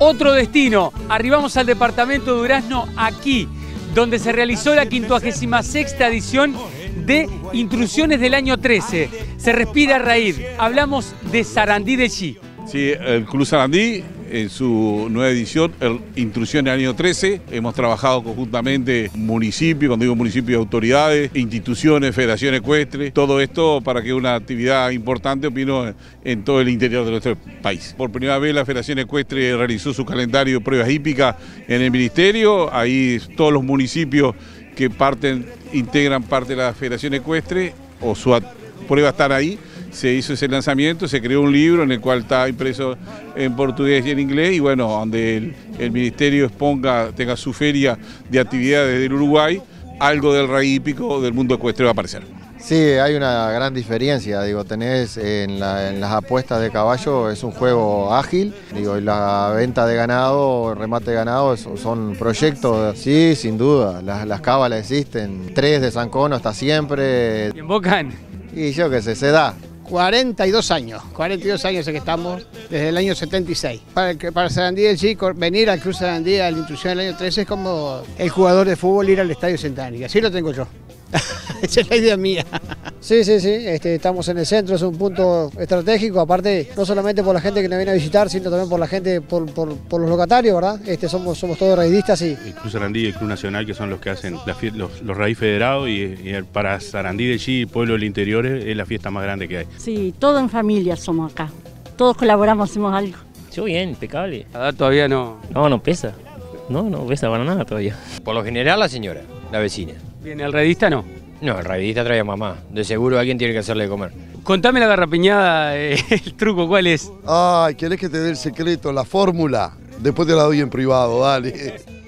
Otro destino, arribamos al departamento de Durazno, aquí, donde se realizó la 56ª edición de Intrusiones del año 13. Se respira raíz, hablamos de Sarandí de Chi. Sí, el Club Sarandí, en su nueva edición, Intrusión del año 13, hemos trabajado conjuntamente municipio, cuando digo municipio, autoridades, instituciones, federación ecuestre, todo esto para que una actividad importante, opino, en todo el interior de nuestro país. Por primera vez la Federación Ecuestre realizó su calendario de pruebas hípicas en el ministerio, ahí todos los municipios que integran parte de la Federación Ecuestre, o su prueba están ahí. Se hizo ese lanzamiento, se creó un libro en el cual está impreso en portugués y en inglés, y bueno, donde el ministerio tenga su feria de actividades del Uruguay, algo del rey hípico del mundo ecuestre va a aparecer. Sí, hay una gran diferencia, digo, tenés en las apuestas de caballo, es un juego ágil, digo, y la venta de ganado, remate de ganado, son proyectos, sí, sin duda, las cábalas existen, 3 de San Cono hasta siempre. ¿Y en Bocan? Y yo qué sé, se da. 42 años que estamos, desde el año 76. Para Sarandí del Chi, venir al Club Sarandí a la Intrusión del año 13 es como el jugador de fútbol ir al Estadio Centenario, y así lo tengo yo. Esa es la idea mía. Sí, estamos en el centro, es un punto estratégico, aparte no solamente por la gente que nos viene a visitar, sino también por la gente, por los locatarios, ¿verdad? Somos todos raidistas y... El Club Sarandí y el Club Nacional, que son los que hacen los raíz federados, y para Sarandí del Chi, pueblo del interior, es la fiesta más grande que hay. Sí, todo en familia somos acá, todos colaboramos, hacemos algo. Yo bien, impecable. La edad todavía no. No pesa, no pesa para nada todavía. Por lo general la señora, la vecina. Bien, ¿el raidista no? No, el raidista trae a mamá. De seguro alguien tiene que hacerle de comer. Contame la garrapiñada, el truco, ¿cuál es? Ay, ¿querés que te dé el secreto, la fórmula? Después te la doy en privado, dale.